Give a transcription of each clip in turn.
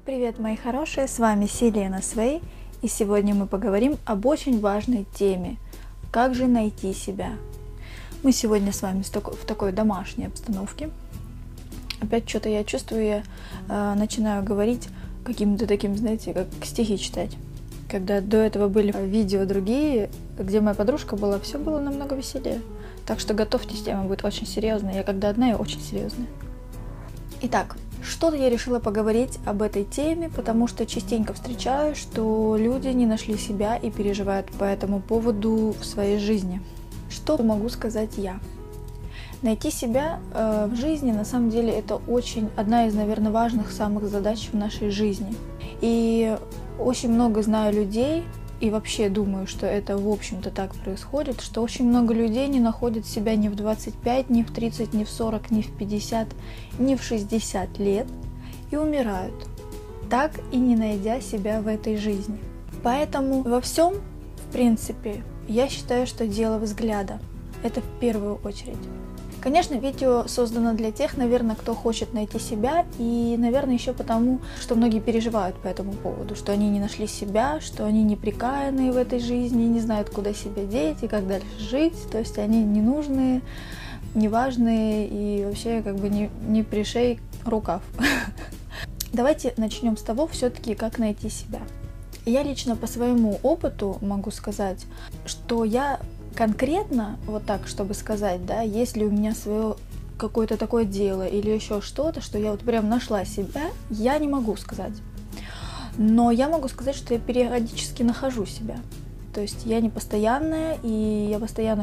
Привет, мои хорошие, с вами Селена Свей, и сегодня мы поговорим об очень важной теме – как же найти себя. Мы сегодня с вами в такой домашней обстановке. Опять что-то я чувствую, я начинаю говорить каким-то таким, знаете, как стихи читать. Когда до этого были видео другие, где моя подружка была, все было намного веселее. Так что готовьтесь, тема будет очень серьезная. Я когда одна, я очень серьезная. Итак, что-то я решила поговорить об этой теме, потому что частенько встречаю, что люди не нашли себя и переживают по этому поводу в своей жизни. Что могу сказать я? Найти себя в жизни, на самом деле, это одна из, наверное, важных самых задач в нашей жизни. И очень много знаю людей, и вообще думаю, что это, в общем-то, так происходит, что очень много людей не находят себя ни в 25, ни в 30, ни в 40, ни в 50, ни в 60 лет и умирают, так и не найдя себя в этой жизни. Поэтому во всем, в принципе, я считаю, что дело взгляда. Это в первую очередь. Конечно, видео создано для тех, наверное, кто хочет найти себя, и, наверное, еще потому, что многие переживают по этому поводу, что они не нашли себя, что они неприкаянные в этой жизни, не знают, куда себя деть и как дальше жить, то есть они ненужные, неважные и вообще как бы не пришей рукав. Давайте начнем с того все-таки, как найти себя. Я лично по своему опыту могу сказать, что я конкретно, вот так, чтобы сказать, да, если у меня свое какое-то такое дело или еще что-то, что я вот прям нашла себя, я не могу сказать. Но я могу сказать, что я периодически нахожу себя. То есть я не постоянная, и я постоянно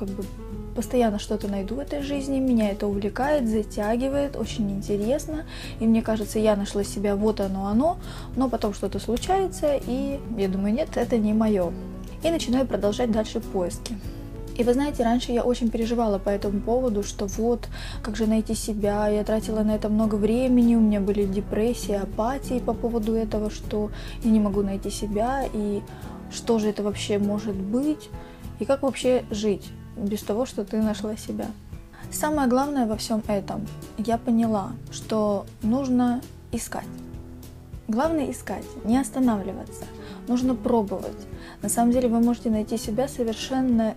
что-то найду в этой жизни, меня это увлекает, затягивает, очень интересно, и мне кажется, я нашла себя, вот оно, но потом что-то случается, и я думаю, нет, это не мое. И начинаю продолжать дальше поиски. И вы знаете, раньше я очень переживала по этому поводу, что вот, как же найти себя, я тратила на это много времени, у меня были депрессии, апатии по поводу этого, что я не могу найти себя, и что же это вообще может быть, и как вообще жить без того, что ты нашла себя. Самое главное во всем этом, я поняла, что нужно искать. Главное искать, не останавливаться, нужно пробовать. На самом деле вы можете найти себя совершенно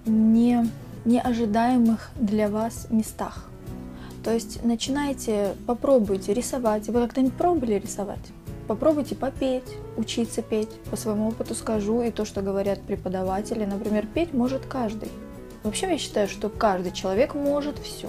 неожидаемых для вас местах. То есть начинайте, попробуйте рисовать. Вы когда-нибудь пробовали рисовать? Попробуйте попеть, учиться петь. По своему опыту скажу, и то, что говорят преподаватели, например, петь может каждый. Вообще я считаю, что каждый человек может все.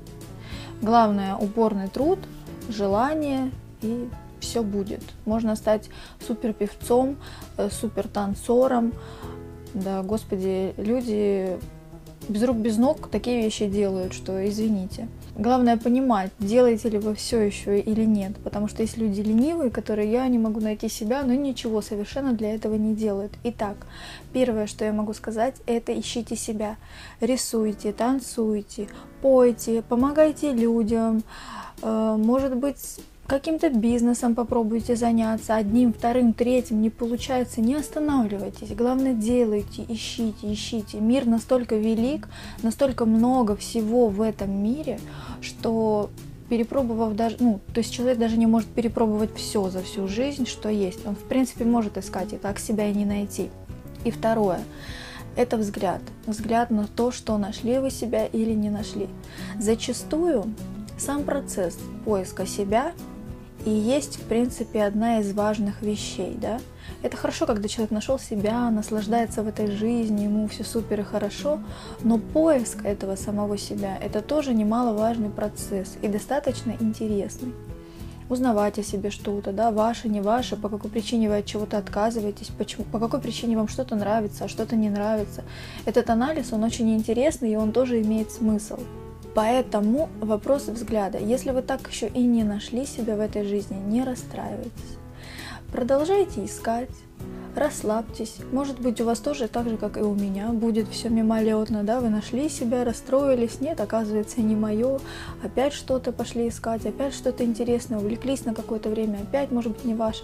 Главное упорный труд, желание и все будет. Можно стать супер певцом, супер танцором. Да, господи, люди без рук, без ног такие вещи делают, что извините. Главное понимать, делаете ли вы все еще или нет. Потому что есть люди ленивые, которые я не могу найти себя, но ничего совершенно для этого не делают. Итак, первое, что я могу сказать, это ищите себя. Рисуйте, танцуйте, пойте, помогайте людям. Может быть, каким-то бизнесом попробуйте заняться, одним, вторым, третьим, не получается, не останавливайтесь. Главное, делайте, ищите. Мир настолько велик, настолько много всего в этом мире, что перепробовав даже, то есть человек даже не может перепробовать все за всю жизнь, что есть. Он, в принципе, может искать, и так себя и не найти. И второе. Это взгляд. Взгляд на то, что нашли вы себя или не нашли. Зачастую сам процесс поиска себя и есть, в принципе, одна из важных вещей, да. Это хорошо, когда человек нашел себя, наслаждается в этой жизни, ему все супер и хорошо, но поиск этого самого себя – это тоже немаловажный процесс и достаточно интересный. Узнавать о себе что-то, да, ваше, не ваше, по какой причине вы от чего-то отказываетесь, по какой причине вам что-то нравится, а что-то не нравится. Этот анализ, он очень интересный, и он тоже имеет смысл. Поэтому вопрос взгляда. Если вы так еще и не нашли себя в этой жизни, не расстраивайтесь. Продолжайте искать, расслабьтесь. Может быть, у вас тоже так же, как и у меня, будет все мимолетно, да, вы нашли себя, расстроились, нет, оказывается, не мое, опять что-то пошли искать, опять что-то интересное, увлеклись на какое-то время, опять, может быть, не ваше.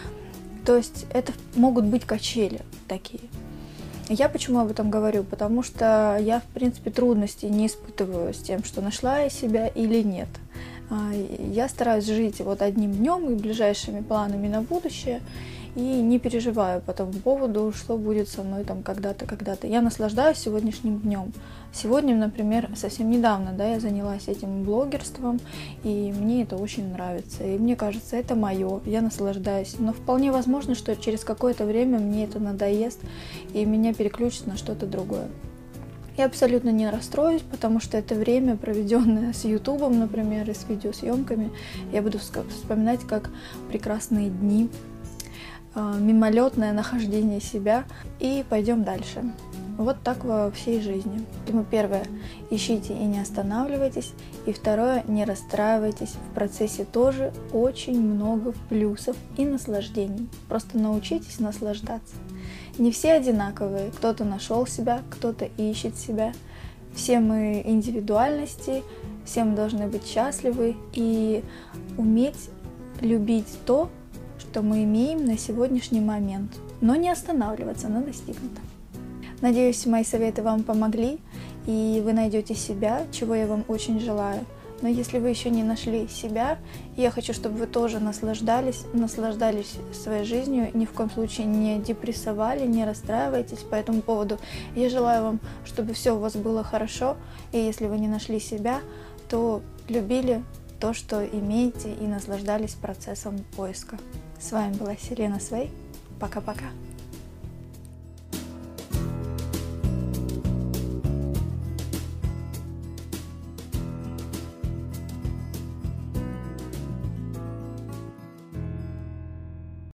То есть это могут быть качели такие. Я почему об этом говорю? Потому что я, в принципе, трудностей не испытываю с тем, что нашла я себя или нет. Я стараюсь жить вот одним днем и ближайшими планами на будущее, и не переживаю по тому поводу, что будет со мной там когда-то. Я наслаждаюсь сегодняшним днем. Сегодня, например, совсем недавно, я занялась этим блогерством, и мне это очень нравится. И мне кажется, это мое, я наслаждаюсь. Но вполне возможно, что через какое-то время мне это надоест, и меня переключит на что-то другое. Я абсолютно не расстроюсь, потому что это время, проведенное с Ютубом, например, и с видеосъемками, я буду вспоминать как прекрасные дни, мимолетное нахождение себя. И пойдем дальше. Вот так во всей жизни. Поэтому первое, ищите и не останавливайтесь. И второе, не расстраивайтесь. В процессе тоже очень много плюсов и наслаждений. Просто научитесь наслаждаться. Не все одинаковые. Кто-то нашел себя, кто-то ищет себя. Все мы индивидуальности, все мы должны быть счастливы и уметь любить то, что мы имеем на сегодняшний момент, но не останавливаться на достигнутом. Надеюсь, мои советы вам помогли, и вы найдете себя, чего я вам очень желаю. Но если вы еще не нашли себя, я хочу, чтобы вы тоже наслаждались своей жизнью, ни в коем случае не депрессовали, не расстраивайтесь по этому поводу. Я желаю вам, чтобы все у вас было хорошо, и если вы не нашли себя, то любили то, что имеете, и наслаждались процессом поиска. С вами была Селена Свей. Пока-пока.